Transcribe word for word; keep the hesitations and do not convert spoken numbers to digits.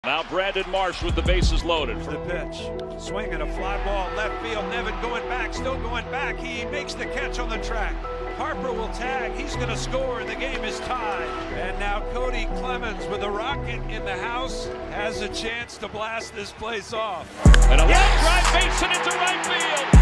Now Brandon Marsh with the bases loaded. The pitch, swinging a fly ball left field. Nevin going back, still going back. He makes the catch on the track. Harper will tag. He's going to score. The game is tied. And now Cody Clemens with a rocket in the house has a chance to blast this place off. And a yes! line drive, Basin into right field.